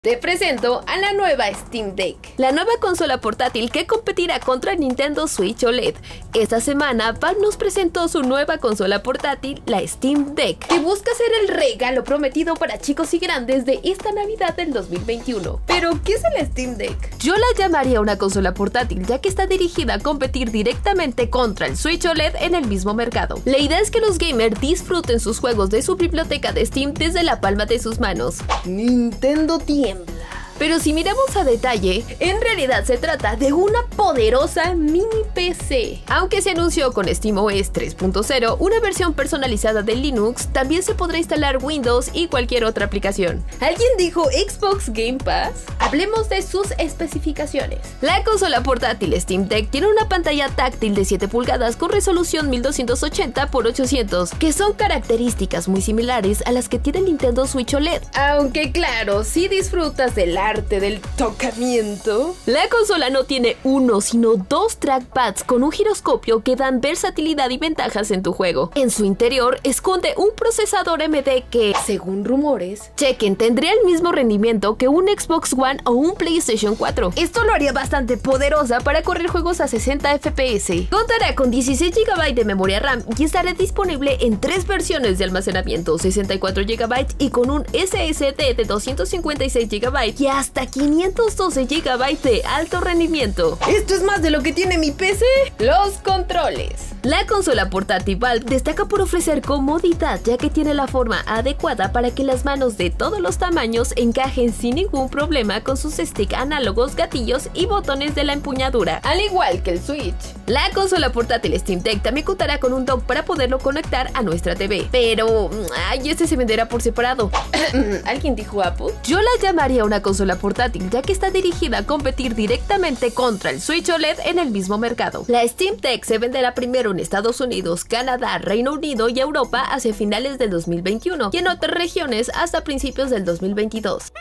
Te presento a la nueva Steam Deck, la nueva consola portátil que competirá contra Nintendo Switch OLED. Esta semana Valve nos presentó su nueva consola portátil, la Steam Deck, que busca ser el regalo prometido para chicos y grandes de esta Navidad del 2021. Pero, ¿qué es el Steam Deck? Yo la llamaría una consola portátil, ya que está dirigida a competir directamente contra el Switch OLED en el mismo mercado. La idea es que los gamers disfruten sus juegos de su biblioteca de Steam desde la palma de sus manos. Nintendo tiembla. Pero si miramos a detalle, en realidad se trata de una poderosa mini PC. Aunque se anunció con SteamOS 3.0, una versión personalizada de Linux, también se podrá instalar Windows y cualquier otra aplicación. ¿Alguien dijo Xbox Game Pass? Hablemos de sus especificaciones. La consola portátil Steam Deck tiene una pantalla táctil de 7 pulgadas con resolución 1280 x 800, que son características muy similares a las que tiene Nintendo Switch OLED. Aunque claro, si disfrutas del arte del tocamiento, la consola no tiene uno sino dos trackpads con un giroscopio que dan versatilidad y ventajas en tu juego. En su interior esconde un procesador AMD que, según rumores, chequen, tendría el mismo rendimiento que un Xbox One o un PlayStation 4. Esto lo haría bastante poderosa para correr juegos a 60 FPS. Contará con 16 GB de memoria RAM y estará disponible en 3 versiones de almacenamiento, 64 GB y con un SSD de 256 GB y hasta 512 GB de alto rendimiento. ¿Esto es más de lo que tiene mi PC? Los controles. La consola portátil Valve destaca por ofrecer comodidad, ya que tiene la forma adecuada para que las manos de todos los tamaños encajen sin ningún problema con sus sticks análogos, gatillos y botones de la empuñadura. Al igual que el Switch, la consola portátil Steam Deck también contará con un dock para poderlo conectar a nuestra TV. Pero, este se venderá por separado. ¿Alguien dijo Apple? Yo la llamaría una consola portátil, ya que está dirigida a competir directamente contra el Switch OLED en el mismo mercado. La Steam Deck se venderá primero en Estados Unidos, Canadá, Reino Unido y Europa hacia finales del 2021 y en otras regiones hasta principios del 2022.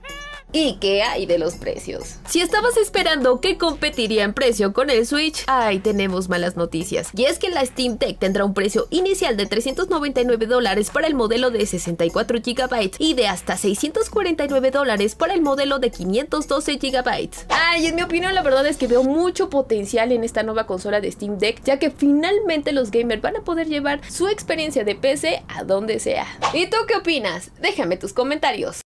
¿Y qué hay de los precios? Si estabas esperando que competiría en precio con el Switch, tenemos malas noticias. Y es que la Steam Deck tendrá un precio inicial de $399 para el modelo de 64 GB y de hasta $649 para el modelo de 512 GB. En mi opinión, la verdad es que veo mucho potencial en esta nueva consola de Steam Deck, ya que finalmente los gamers van a poder llevar su experiencia de PC a donde sea. ¿Y tú qué opinas? Déjame tus comentarios.